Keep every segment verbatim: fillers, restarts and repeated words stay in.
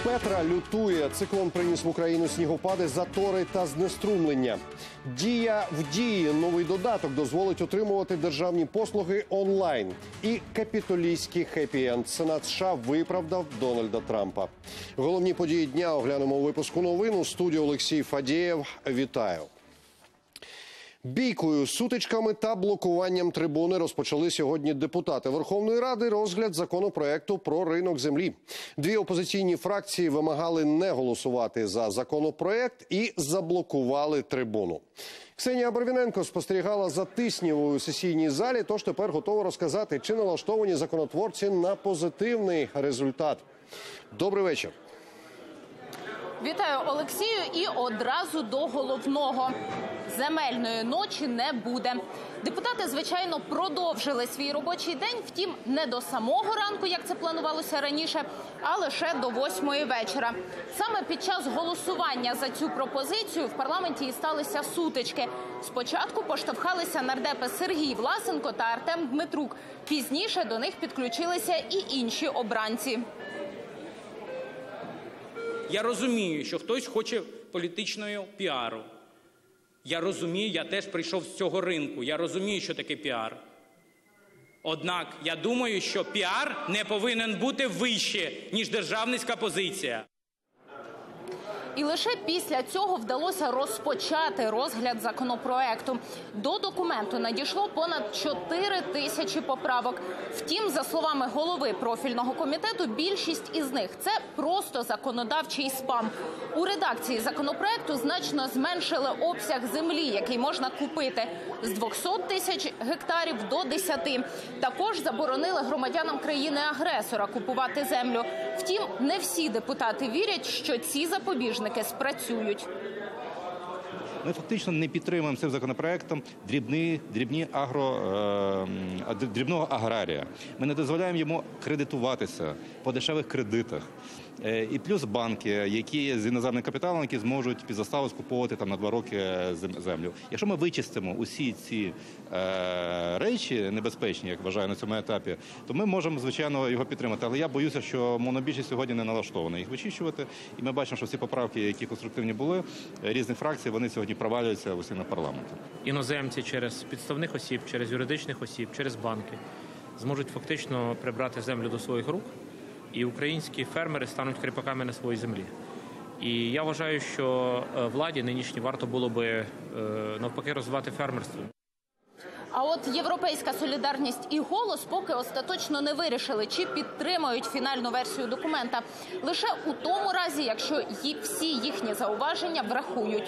Петра лютує. Циклон приніс в Україну снігопади, затори та знеструмлення. Дія в дії. Новий додаток дозволить отримувати державні послуги онлайн. І капітолійський хеппі-енд. Сенат США виправдав Дональда Трампа. Головні події дня оглянемо у випуску новин. У студії Олексій Фадієв. Вітаю. Бійкою, сутичками та блокуванням трибуни розпочали сьогодні депутати Верховної Ради розгляд законопроекту про ринок землі. Дві опозиційні фракції вимагали не голосувати за законопроект і заблокували трибуну. Ксенія Барвіненко спостерігала за тиснівою у сесійній залі, тож тепер готова розказати, чи налаштовані законотворці на позитивний результат. Добрий вечір. Вітаю, Олексію, і одразу до головного. Земельної ночі не буде. Депутати, звичайно, продовжили свій робочий день, втім, не до самого ранку, як це планувалося раніше, а лише до восьмої вечора. Саме під час голосування за цю пропозицію в парламенті і сталися сутички. Спочатку поштовхалися нардепи Сергій Власенко та Артем Дмитрук. Пізніше до них підключилися і інші обранці. Я розумію, що хтось хоче політичного піару. Я розумію, я теж прийшов з цього ринку. Я розумію, що таке піар. Однак, я думаю, що піар не повинен бути вище, ніж державницька позиція. І лише після цього вдалося розпочати розгляд законопроекту. До документу надійшло понад чотири тисячі поправок. Втім, за словами голови профільного комітету, більшість із них – це просто законодавчий спам. У редакції законопроекту значно зменшили обсяг землі, який можна купити – з двохсот тисяч гектарів до десяти. Також заборонили громадянам країни-агресора купувати землю. Втім, не всі депутати вірять, що ці запобіжники спрацюють. Ми фактично не підтримуємо цим законопроектом дрібні, дрібні агро, е, дрібного аграрія. Ми не дозволяємо йому кредитуватися по дешевих кредитах. Е, і плюс банки, які з іноземним капіталом, які зможуть під заставу скуповувати там на два роки землю. Якщо ми вичистимо усі ці е, речі небезпечні, як вважаю на цьому етапі, то ми можемо, звичайно, його підтримати. Але я боюся, що монобільшість сьогодні не налаштована їх вичищувати. І ми бачимо, що всі поправки, які конструктивні були, різних фракцій, вони сьогодні провалюються в усі на парламенті. Іноземці через підставних осіб, через юридичних осіб, через банки зможуть фактично прибрати землю до своїх рук, і українські фермери стануть кріпаками на своїй землі. І я вважаю, що владі нинішній варто було би навпаки розвивати фермерство. А от «Європейська солідарність» і «Голос» поки остаточно не вирішили, чи підтримають фінальну версію документа. Лише у тому разі, якщо всі їхні зауваження врахують.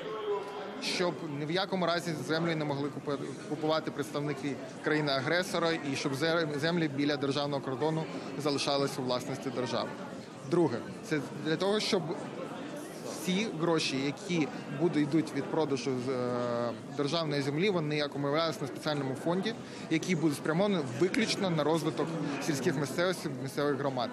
Щоб ні в якому разі землі не могли купувати представники країни-агресора і щоб землі біля державного кордону залишалися у власності держави. Друге, це для того, щоб всі гроші, які будуть йдуть від продажу державної землі, вони акумулювалися на спеціальному фонді, який буде спрямований виключно на розвиток сільських місцевостей, місцевих громад.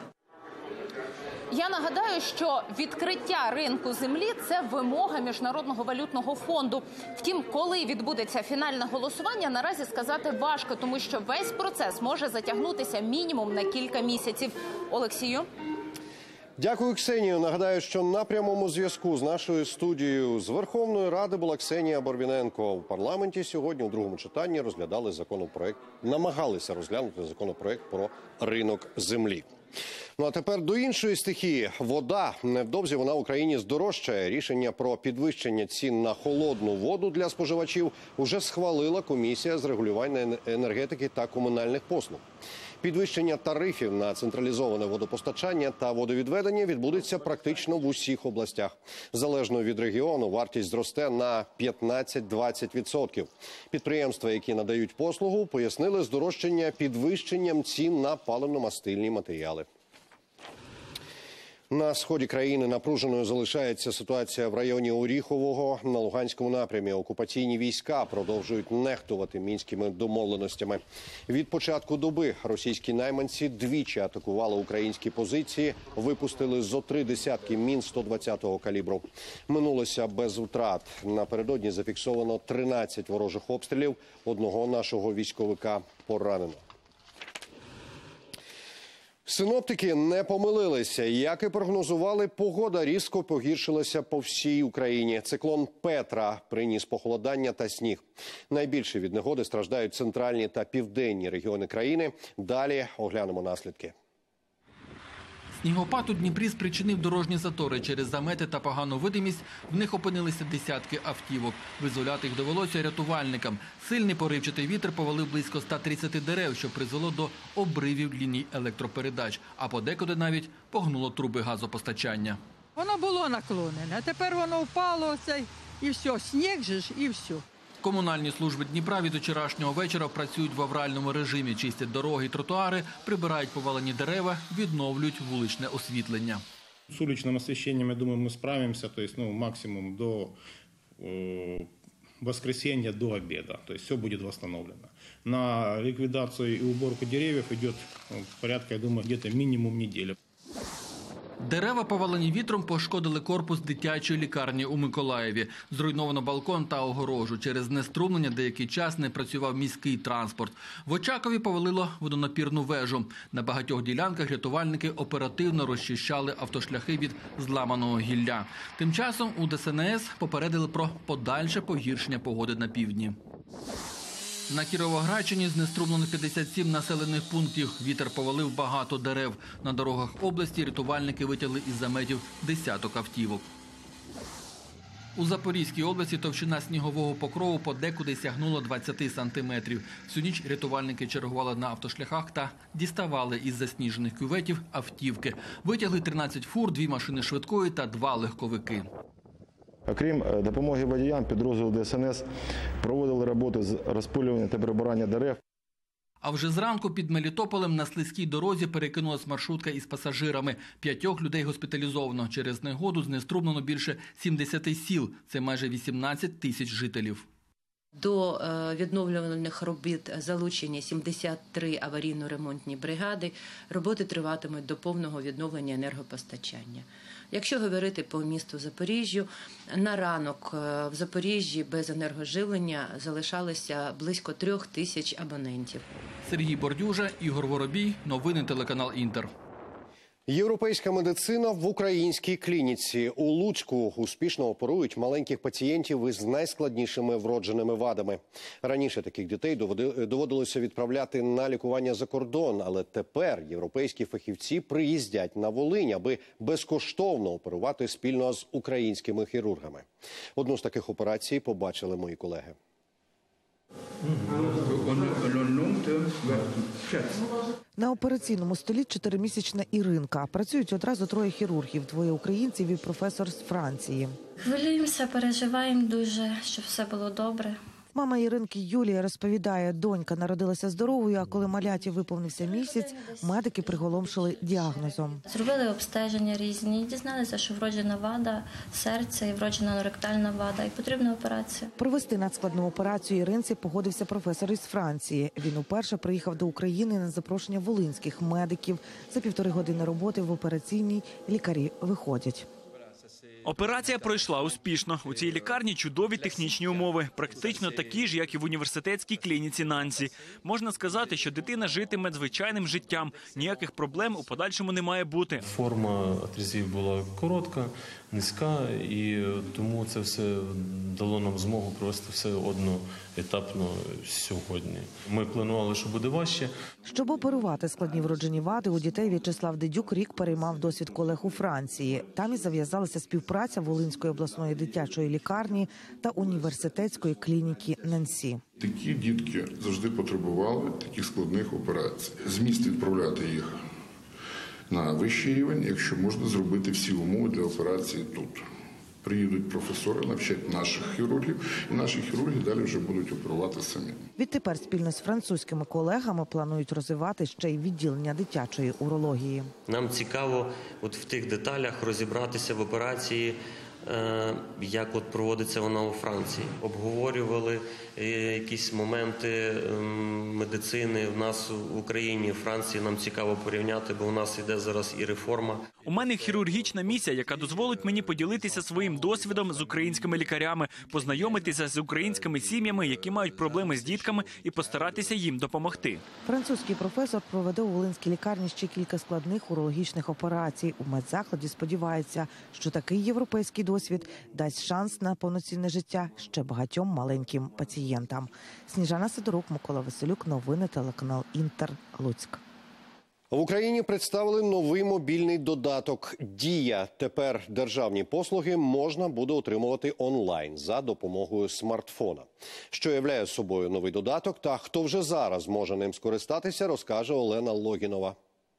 Я нагадаю, що відкриття ринку землі – це вимога Міжнародного валютного фонду. Втім, коли відбудеться фінальне голосування, наразі сказати важко, тому що весь процес може затягнутися мінімум на кілька місяців. Олексію? Дякую, Ксенію. Нагадаю, що на прямому зв'язку з нашою студією з Верховної Ради була Ксенія Барвіненко. У парламенті сьогодні у другому читанні розглядали законопроект, намагалися розглянути законопроект про ринок землі. Ну а тепер до іншої стихії – вода. Невдовзі вона в Україні здорожчає. Рішення про підвищення цін на холодну воду для споживачів уже схвалила Комісія з регулювання енергетики та комунальних послуг. Підвищення тарифів на централізоване водопостачання та водовідведення відбудеться практично в усіх областях. Залежно від регіону, вартість зросте на п'ятнадцять-двадцять відсотків. Підприємства, які надають послугу, пояснили здорожчання підвищенням цін на паливно-мастильні матеріали. На сході країни напруженою залишається ситуація в районі Оріхового. На Луганському напрямі окупаційні війська продовжують нехтувати мінськими домовленостями. Від початку доби російські найманці двічі атакували українські позиції, випустили зо три десятки мін сто двадцятого калібру. Минулося без втрат. Напередодні зафіксовано тринадцять ворожих обстрілів, одного нашого військовика поранено. Синоптики не помилилися. Як і прогнозували, погода різко погіршилася по всій Україні. Циклон Петра приніс похолодання та сніг. Найбільше від негоди страждають центральні та південні регіони країни. Далі оглянемо наслідки. Снігопад у Дніпрі спричинив дорожні затори. Через замети та погану видимість в них опинилися десятки автівок. Визволяти їх довелося рятувальникам. Сильний поривчатий вітер повалив близько ста тридцяти дерев, що призвело до обривів ліній електропередач. А подекуди навіть погнуло труби газопостачання. Воно було наклонене, а тепер воно впало оце, і все, сніг же ж, і все. Комунальні служби Дніпра від вчорашнього вечора працюють в авральному режимі. Чистять дороги і тротуари, прибирають повалені дерева, відновлюють вуличне освітлення. С уличным освещением, я думаю, мы справимся, то есть, ну, максимум до э, воскресенья, до обеда. То есть все будет восстановлено. На ликвидацию и уборку деревьев идет ну, порядка, я думаю, где-то минимум недели. Дерева, повалені вітром, пошкодили корпус дитячої лікарні у Миколаєві. Зруйновано балкон та огорожу. Через знеструмлення деякий час не працював міський транспорт. В Очакові повалило водонапірну вежу. На багатьох ділянках рятувальники оперативно розчищали автошляхи від зламаного гілля. Тим часом у Де Ес En Ес попередили про подальше погіршення погоди на півдні. На Кіровоградщині знеструмлено п'ятдесят сім населених пунктів. Вітер повалив багато дерев. На дорогах області рятувальники витягли із заметів десяток автівок. У Запорізькій області товщина снігового покрову подекуди сягнула двадцяти сантиметрів. Всю ніч рятувальники чергували на автошляхах та діставали із засніжених кюветів автівки. Витягли тринадцять фур, дві машини швидкої та два легковики. Окрім допомоги водіям, підрозділ Де Ес En Ес проводили роботи з розпилювання та прибирання дерев. А вже зранку під Мелітополем на слизькій дорозі перекинулась маршрутка із пасажирами. П'ятьох людей госпіталізовано. Через негоду знеструмлено більше сімдесяти сіл. Це майже вісімнадцять тисяч жителів. До відновлювальних робіт залучені сімдесят три аварійно-ремонтні бригади. Роботи триватимуть до повного відновлення енергопостачання. Якщо говорити по місту Запоріжжю, на ранок в Запоріжжі без енергоживлення залишалося близько трьох тисяч абонентів. Сергій Бордюжа, Ігор Воробій. Новини телеканал «Інтер». Європейська медицина в українській клініці. У Луцьку успішно оперують маленьких пацієнтів із найскладнішими вродженими вадами. Раніше таких дітей доводилося відправляти на лікування за кордон, але тепер європейські фахівці приїздять на Волинь, аби безкоштовно оперувати спільно з українськими хірургами. Одну з таких операцій побачили мої колеги. На операційному столі чотиримісячна Іринка. Працюють одразу троє хірургів, двоє українців і професор з Франції. Хвилюємося, переживаємо дуже, щоб все було добре. Мама Іринки Юлія розповідає, донька народилася здоровою, а коли маляті виповнився місяць, медики приголомшили діагнозом. Зробили обстеження різні, дізналися, що вроджена вада серця і вроджена аноректальна вада, і потрібна операція. Провести надскладну операцію Іринці погодився професор із Франції. Він уперше приїхав до України на запрошення волинських медиків. За півтори години роботи в операційній лікарі виходять. Операція пройшла успішно. У цій лікарні чудові технічні умови, практично такі ж, як і в університетській клініці Нансі. Можна сказати, що дитина житиме звичайним життям, ніяких проблем у подальшому не має бути. Форма отрізів була коротка, низька, і тому це все дало нам змогу провести все одноетапно сьогодні. Ми планували, що буде важче. Щоб оперувати складні вроджені вади, у дітей В'ячеслав Дедюк рік переймав досвід колег у Франції. Там і зав'язалася співпраця Волинської обласної дитячої лікарні та університетської клініки Нансі. Такі дітки завжди потребували таких складних операцій. Зміст відправляти їх на вищий рівень, якщо можна зробити всі умови для операції тут. Приїдуть професори, навчать наших хірургів, і наші хірурги далі вже будуть оперувати самі. Відтепер спільно з французькими колегами планують розвивати ще й відділення дитячої урології. Нам цікаво от в тих деталях розібратися в операції, як от проводиться вона у Франції. Обговорювали якісь моменти медицини в нас в Україні, в Франції. Нам цікаво порівняти, бо у нас йде зараз і реформа. У мене хірургічна місія, яка дозволить мені поділитися своїм досвідом з українськими лікарями, познайомитися з українськими сім'ями, які мають проблеми з дітками, і постаратися їм допомогти. Французький професор проведе у волинській лікарні ще кілька складних урологічних операцій. У медзакладі сподівається, що такий європейський досвід дасть шанс на повноцінне життя ще багатьом маленьким пацієнтам. Сніжана Сидорук, Микола Василюк, новини, телеканал Інтер, Луцьк. В Україні представили новий мобільний додаток «Дія». Тепер державні послуги можна буде отримувати онлайн за допомогою смартфона. Що являє собою новий додаток та хто вже зараз може ним скористатися, розкаже Олена Логінова.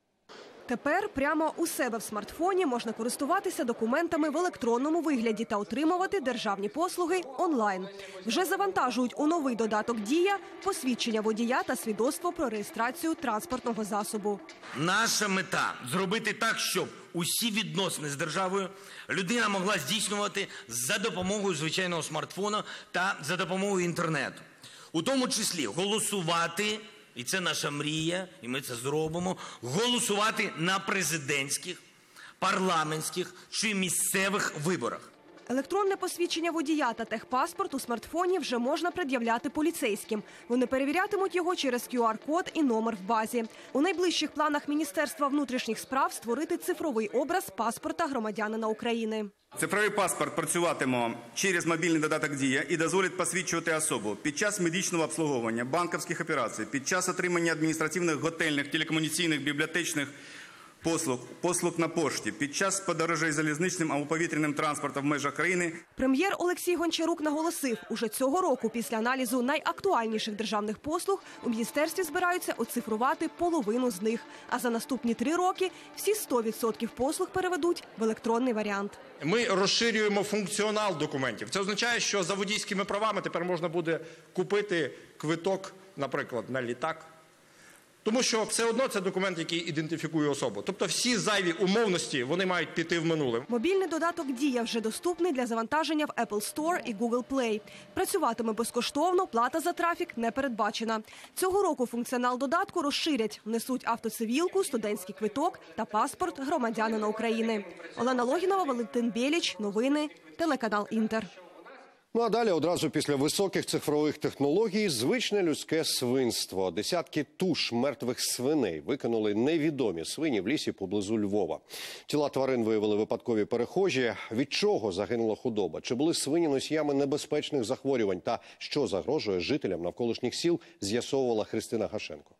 Тепер прямо у себе в смартфоні можна користуватися документами в електронному вигляді та отримувати державні послуги онлайн. Вже завантажують у новий додаток «Дія» посвідчення водія та свідоцтво про реєстрацію транспортного засобу. Наша мета – зробити так, щоб усі відносини з державою людина могла здійснювати за допомогою звичайного смартфона та за допомогою інтернету. У тому числі голосувати, і це наша мрія, і ми це зробимо, голосувати на президентських, парламентських чи місцевих виборах. Електронне посвідчення водія та техпаспорт у смартфоні вже можна пред'являти поліцейським. Вони перевірятимуть його через кю ар-код і номер в базі. У найближчих планах Міністерства внутрішніх справ створити цифровий образ паспорта громадянина України. Цифровий паспорт працюватиме через мобільний додаток «Дія» і дозволить посвідчувати особу під час медичного обслуговування, банківських операцій, під час отримання адміністративних, готельних, телекомунікаційних, бібліотечних послуг, послуг на пошті, під час подорожей залізничним або повітряним транспортом в межах країни. Прем'єр Олексій Гончарук наголосив, уже цього року після аналізу найактуальніших державних послуг у міністерстві збираються оцифрувати половину з них. А за наступні три роки всі сто відсотків послуг переведуть в електронний варіант. Ми розширюємо функціонал документів. Це означає, що за водійськими правами тепер можна буде купити квиток, наприклад, на літак. Тому що все одно це документ, який ідентифікує особу. Тобто всі зайві умовності, вони мають піти в минуле. Мобільний додаток «Дія» вже доступний для завантаження в Apple Store і Google Play. Працюватиме безкоштовно, плата за трафік не передбачена. Цього року функціонал додатку розширять. Внесуть автоцивілку, студентський квиток та паспорт громадянина України. Олена Логінова, Валентин Біліч. Новини. Телеканал Інтер. Ну а далі одразу після високих цифрових технологій звичне людське свинство. Десятки туш мертвих свиней викинули невідомі свині в лісі поблизу Львова. Тіла тварин виявили випадкові перехожі. Від чого загинула худоба? Чи були свині носіями небезпечних захворювань? Та що загрожує жителям навколишніх сіл, з'ясовувала Христина Гашенко.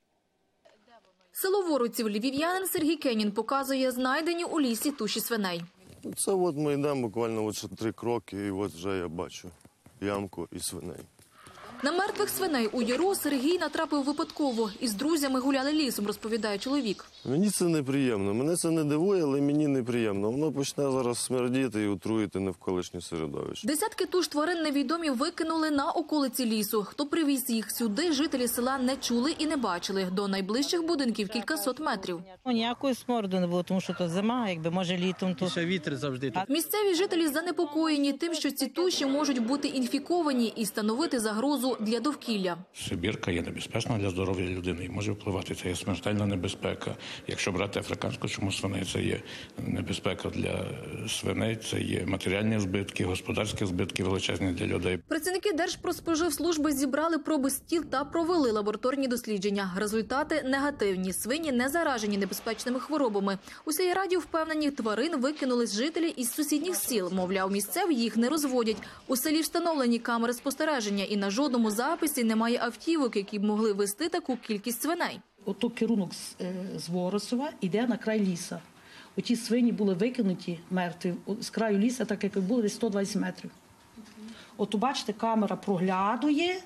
Село Вориців львів'янин Сергій Кенін показує знайдені у лісі туші свиней. Це от ми йдемо буквально от ще три кроки, і от вже я бачу ямку і свиней. На мертвих свиней у яру Сергій натрапив випадково. Із друзями гуляли лісом, розповідає чоловік. Мені це неприємно. Мене це не дивує, але мені неприємно. Воно почне зараз смердіти і отруїти навколишнє середовище. Десятки туш тварин невідомі викинули на околиці лісу. Хто привіз їх сюди, жителі села не чули і не бачили. До найближчих будинків кількасот метрів. Ніякої сморду не було, тому що то зима, якби може літом. То... Ще вітер завжди. Місцеві жителі занепокоєні тим, що ці туші можуть бути інфіковані і становити загрозу для довкілля. Сибірка є небезпечна для здоров'я людини і може впливати. Це є смертельна небезпека. Якщо брати африканську чуму свиней, це є небезпека для свиней, це є матеріальні збитки, господарські збитки величезні для людей. Працівники Держпродспоживслужби зібрали проби з тіл та провели лабораторні дослідження. Результати негативні. Свині не заражені небезпечними хворобами. У сільраді впевнені, тварин викинули з жителі із сусідніх сіл. Мовляв, місцеві їх не розводять. У селі встановлені камери спостереження і на жодному записі немає автівок, які б могли вести таку кількість свиней. Ото керунок з, з Воросова йде на край ліса. Оті свині були викинуті мертві з краю ліса, так як було десь сто двадцять метрів. От бачите, камера проглядує.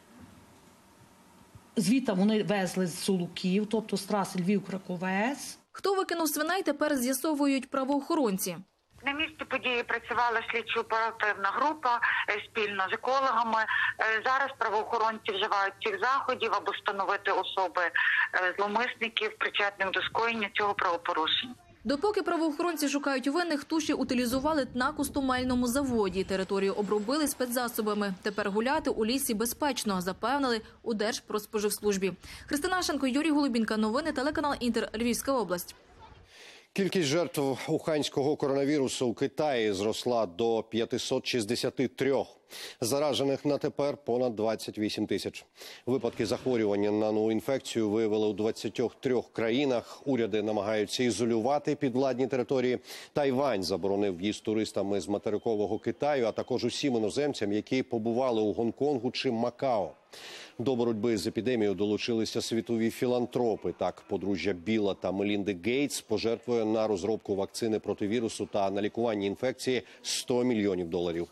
Звідти вони везли з Солуків, тобто з траси Львів-Краковець. Хто викинув свиней, тепер з'ясовують правоохоронці. На місці події працювала слідчо-оперативна група спільно з екологами. Зараз правоохоронці вживають цих заходів, аби встановити особи зловмисників, причетних до скоєння цього правопорушення. Допоки правоохоронці шукають винних, туші утилізували на костюмельному заводі. Територію обробили спецзасобами. Тепер гуляти у лісі безпечно, запевнили у Держпродспоживслужбі. Христина Шенко, Юрій Голубінка. Новини, телеканал Інтер, Львівська область. Кількість жертв уханського коронавірусу у Китаї зросла до п'ятсот шістдесят три. Заражених на тепер понад двадцять вісім тисяч. Випадки захворювання на нову інфекцію виявили у двадцяти трьох країнах. Уряди намагаються ізолювати підвладні території. Тайвань заборонив в'їзд туристам з материкового Китаю, а також усім іноземцям, які побували у Гонконгу чи Макао. До боротьби з епідемією долучилися світові філантропи. Так, подружжя Білла та Мелінди Гейтс пожертвує на розробку вакцини проти вірусу та на лікування інфекції сто мільйонів доларів.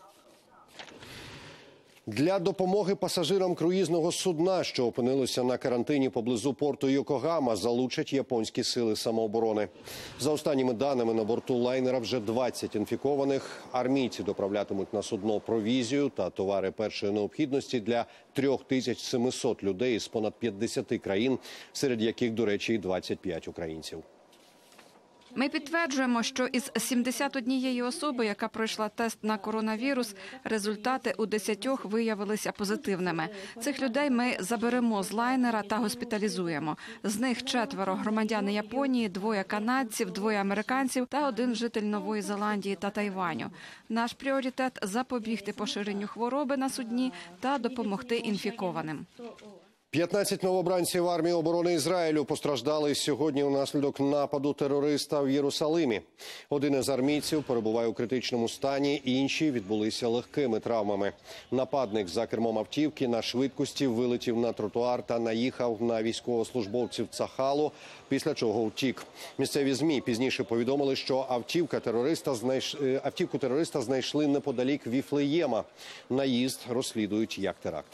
Для допомоги пасажирам круїзного судна, що опинилося на карантині поблизу порту Йокогама, залучать японські сили самооборони. За останніми даними, на борту лайнера вже двадцять інфікованих. Армійці доправлятимуть на судно провізію та товари першої необхідності для трьох тисяч семисот людей з понад п'ятдесяти країн, серед яких, до речі, і двадцять п'ять українців. Ми підтверджуємо, що із сімдесят однієї особи, яка пройшла тест на коронавірус, результати у десятьох виявилися позитивними. Цих людей ми заберемо з лайнера та госпіталізуємо. З них четверо громадяни Японії, двоє канадців, двоє американців та один житель Нової Зеландії та Тайваню. Наш пріоритет – запобігти поширенню хвороби на судні та допомогти інфікованим. п'ятнадцять новобранців армії оборони Ізраїлю постраждали сьогодні внаслідок нападу терориста в Єрусалимі. Один із армійців перебуває у критичному стані, інші відбулися легкими травмами. Нападник за кермом автівки на швидкості вилетів на тротуар та наїхав на військовослужбовців Цахалу, після чого втік. Місцеві ЗМІ пізніше повідомили, що автівка терориста знайш... автівку терориста знайшли неподалік Віфлеєма. Наїзд розслідують як теракт.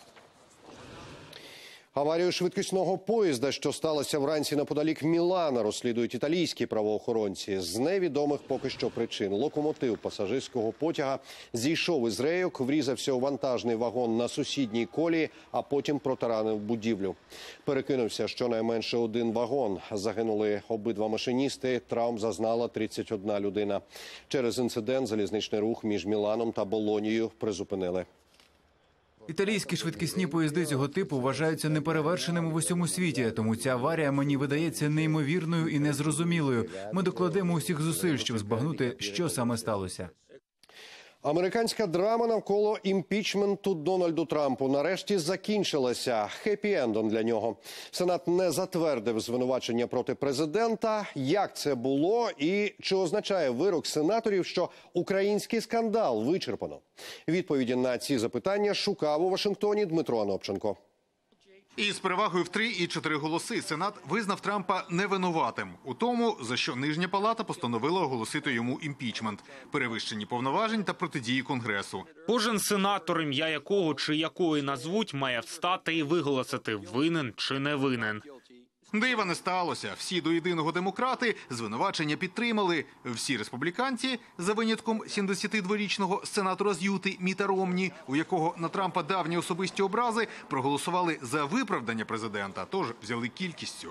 Аварію швидкісного поїзда, що сталося вранці неподалік Мілана, розслідують італійські правоохоронці. З невідомих поки що причин локомотив пасажирського потяга зійшов із рейок, врізався у вантажний вагон на сусідній колії, а потім протаранив будівлю. Перекинувся щонайменше один вагон. Загинули обидва машиністи, травм зазнала тридцять одна людина. Через інцидент залізничний рух між Міланом та Болонією призупинили. Італійські швидкісні поїзди цього типу вважаються неперевершеними в усьому світі, тому ця аварія мені видається неймовірною і незрозумілою. Ми докладемо усіх зусиль, щоб збагнути, що саме сталося. Американська драма навколо імпічменту Дональду Трампу нарешті закінчилася хеппі-ендом для нього. Сенат не затвердив звинувачення проти президента. Як це було і чи означає вирок сенаторів, що український скандал вичерпано? Відповіді на ці запитання шукав у Вашингтоні Дмитро Анопченко. Із перевагою в три і чотири голоси Сенат визнав Трампа невинуватим у тому, за що Нижня палата постановила оголосити йому імпічмент, перевищені повноважень та протидії Конгресу. Кожен сенатор, ім'я якого чи якої назвуть, має встати і виголосити, винен чи не винен. Дива не сталося. Всі до єдиного демократи звинувачення підтримали. Всі республіканці, за винятком сімдесятидворічного сенатора з Юти Міта Ромні, у якого на Трампа давні особисті образи, проголосували за виправдання президента, тож взяли кількістю.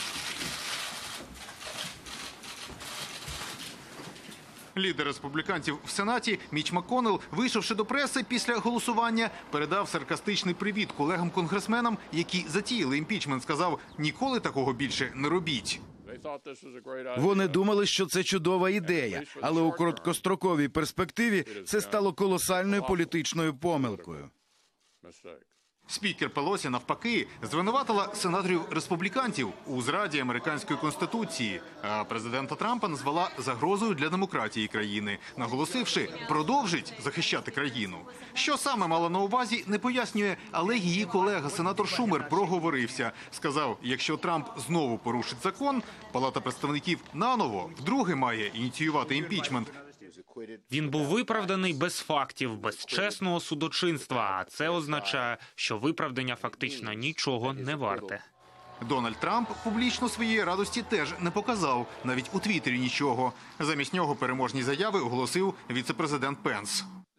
Лідер республіканців в Сенаті Міч МакКоннелл, вийшовши до преси після голосування, передав саркастичний привіт колегам-конгресменам, які затіяли імпічмент, сказав: «Ніколи такого більше не робіть». Вони думали, що це чудова ідея, але у короткостроковій перспективі це стало колосальною політичною помилкою. Спікер Пелосі, навпаки, звинуватила сенаторів-республіканців у зраді американської конституції, а президента Трампа назвала загрозою для демократії країни, наголосивши, продовжить захищати країну. Що саме мала на увазі, не пояснює, але її колега, сенатор Шумер, проговорився. Сказав, якщо Трамп знову порушить закон, Палата представників наново вдруге має ініціювати імпічмент. Він був виправданий без фактів, без чесного судочинства, а це означає, що виправдання фактично нічого не варте. Дональд Трамп публічно своєї радості теж не показав, навіть у Твіттері нічого. Замість нього переможні заяви оголосив віце-президент Пенс.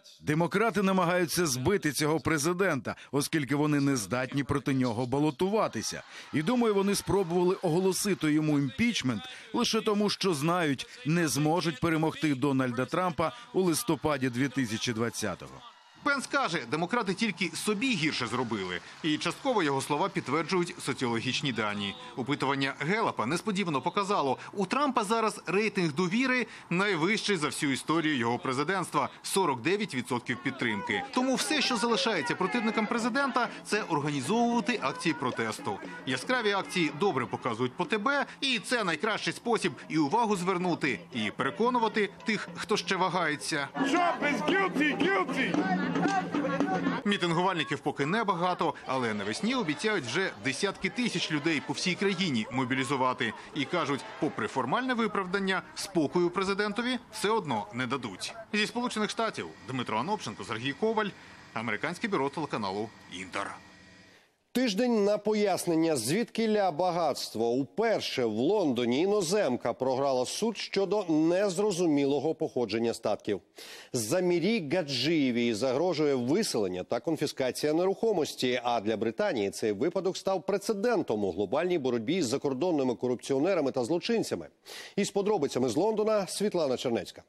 Демократи намагаються збити цього президента, оскільки вони не здатні проти нього балотуватися. І думаю, вони спробували оголосити йому імпічмент лише тому, що знають, не зможуть перемогти Дональда Трампа у листопаді дві тисячі двадцятого. Пенс каже, демократи тільки собі гірше зробили. І частково його слова підтверджують соціологічні дані. Опитування Геллапа несподівано показало, у Трампа зараз рейтинг довіри найвищий за всю історію його президентства – сорок дев'ять відсотків підтримки. Тому все, що залишається противникам президента – це організовувати акції протесту. Яскраві акції добре показують по ТБ, і це найкращий спосіб і увагу звернути, і переконувати тих, хто ще вагається. Trump is guilty, guilty! Мітингувальників поки небагато, але навесні обіцяють вже десятки тисяч людей по всій країні мобілізувати. І кажуть, попри формальне виправдання, спокою президентові все одно не дадуть. Зі Сполучених Штатів Дмитро Анопченко, Сергій Коваль, американське бюро телеканалу «Інтер». Тиждень на пояснення, звідкіля багатство. Уперше в Лондоні іноземка програла суд щодо незрозумілого походження статків. Замірі Гаджиєвій загрожує виселення та конфіскація нерухомості. А для Британії цей випадок став прецедентом у глобальній боротьбі з закордонними корупціонерами та злочинцями. Із подробицями з Лондона Світлана Чернецька.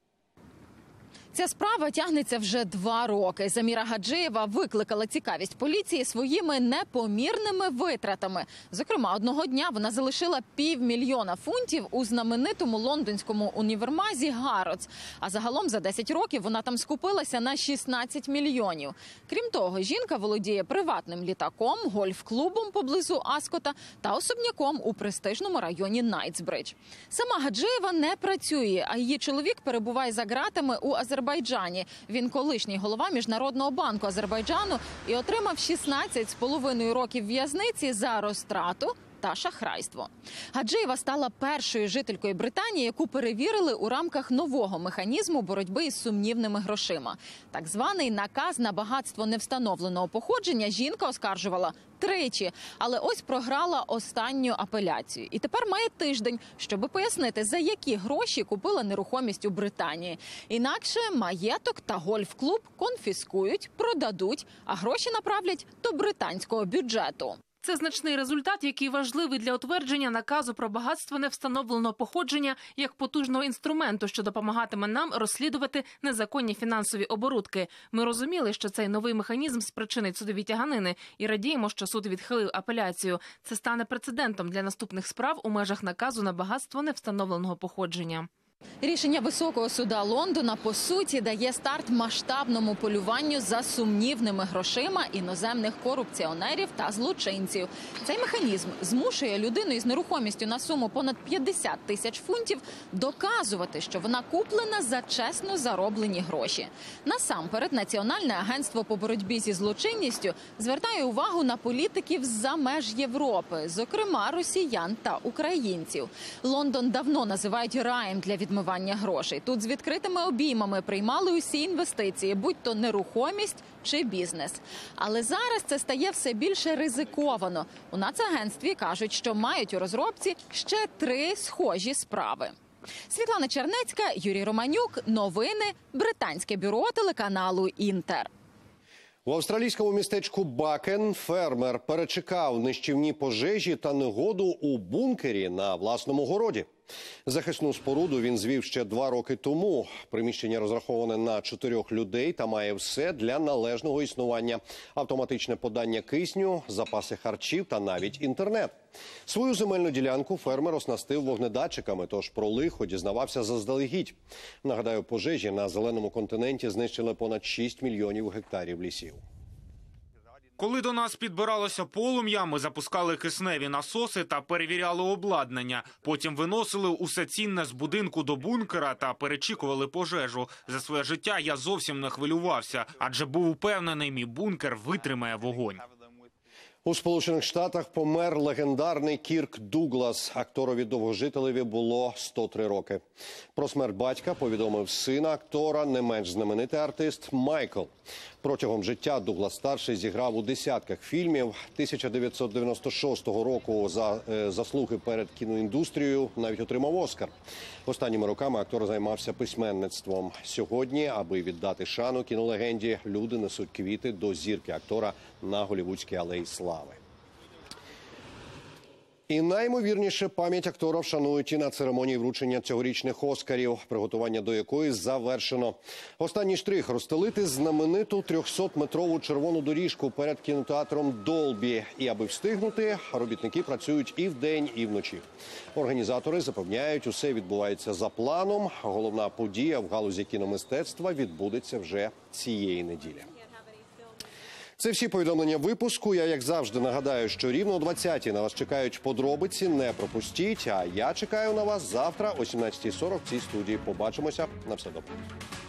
Ця справа тягнеться вже два роки. Заміра Гаджиєва викликала цікавість поліції своїми непомірними витратами. Зокрема, одного дня вона залишила півмільйона фунтів у знаменитому лондонському універмазі Гарродс. А загалом за десять років вона там скупилася на шістнадцять мільйонів. Крім того, жінка володіє приватним літаком, гольф-клубом поблизу Аскота та особняком у престижному районі Найтсбридж. Сама Гаджиєва не працює, а її чоловік перебуває за ґратами у Азербайджані. Він колишній голова Міжнародного банку Азербайджану і отримав шістнадцять з половиною років в'язниці за розтрату та шахрайство. Гаджиєва стала першою жителькою Британії, яку перевірили у рамках нового механізму боротьби із сумнівними грошима. Так званий наказ на багатство невстановленого походження жінка оскаржувала тричі, але ось програла останню апеляцію. І тепер має тиждень, щоб пояснити, за які гроші купила нерухомість у Британії. Інакше маєток та гольф-клуб конфіскують, продадуть, а гроші направлять до британського бюджету. Це значний результат, який важливий для утвердження наказу про багатство невстановленого походження як потужного інструменту, що допомагатиме нам розслідувати незаконні фінансові оборудки. Ми розуміли, що цей новий механізм спричинить судові тяганини і радіємо, що суд відхилив апеляцію. Це стане прецедентом для наступних справ у межах наказу на багатство невстановленого походження. Рішення Високого суда Лондона, по суті, дає старт масштабному полюванню за сумнівними грошима іноземних корупціонерів та злочинців. Цей механізм змушує людину із нерухомістю на суму понад п'ятдесят тисяч фунтів доказувати, що вона куплена за чесно зароблені гроші. Насамперед, Національне агентство по боротьбі зі злочинністю звертає увагу на політиків з-за меж Європи, зокрема росіян та українців. Лондон давно називають раєм для відмивання грошей. Тут з відкритими обіймами приймали усі інвестиції, будь-то нерухомість чи бізнес. Але зараз це стає все більше ризиковано. У Нацагентстві кажуть, що мають у розробці ще три схожі справи. Світлана Чернецька, Юрій Романюк. Новини. Британське бюро телеканалу «Інтер». У австралійському містечку Бакен фермер перечекав нищівні пожежі та негоду у бункері на власному городі. Захисну споруду він звів ще два роки тому. Приміщення розраховане на чотирьох людей та має все для належного існування. Автоматичне подання кисню, запаси харчів та навіть інтернет. Свою земельну ділянку фермер оснастив вогнедатчиками, тож про лихо дізнавався заздалегідь. Нагадаю, пожежі на зеленому континенті знищили понад шість мільйонів гектарів лісів. Коли до нас підбиралося полум'я, ми запускали кисневі насоси та перевіряли обладнання. Потім виносили усе цінне з будинку до бункера та перечікували пожежу. За своє життя я зовсім не хвилювався, адже був упевнений, мій бункер витримає вогонь. У Сполучених Штатах помер легендарний Кірк Дуглас. Акторові-довгожителеві було сто три роки. Про смерть батька повідомив син актора, не менш знаменитий артист Майкл. Протягом життя Дуглас-старший зіграв у десятках фільмів. тисяча дев'ятсот дев'яносто шостого року за е, заслуги перед кіноіндустрією навіть отримав Оскар. Останніми роками актор займався письменництвом. Сьогодні, аби віддати шану кінолегенді, люди несуть квіти до зірки актора на Голлівудській алеї слави. І найімовірніше пам'ять актора вшанують і на церемонії вручення цьогорічних Оскарів, приготування до якої завершено. Останній штрих – розстелити знамениту трьохсотметрову червону доріжку перед кінотеатром Долбі. І аби встигнути, робітники працюють і вдень, і вночі. Організатори запевняють, усе відбувається за планом. Головна подія в галузі кіномистецтва відбудеться вже цієї неділі. Це всі повідомлення випуску. Я, як завжди, нагадаю, що рівно о двадцятій на вас чекають подробиці. Не пропустіть. А я чекаю на вас завтра о сімнадцятій сорок в цій студії. Побачимося. На все добре.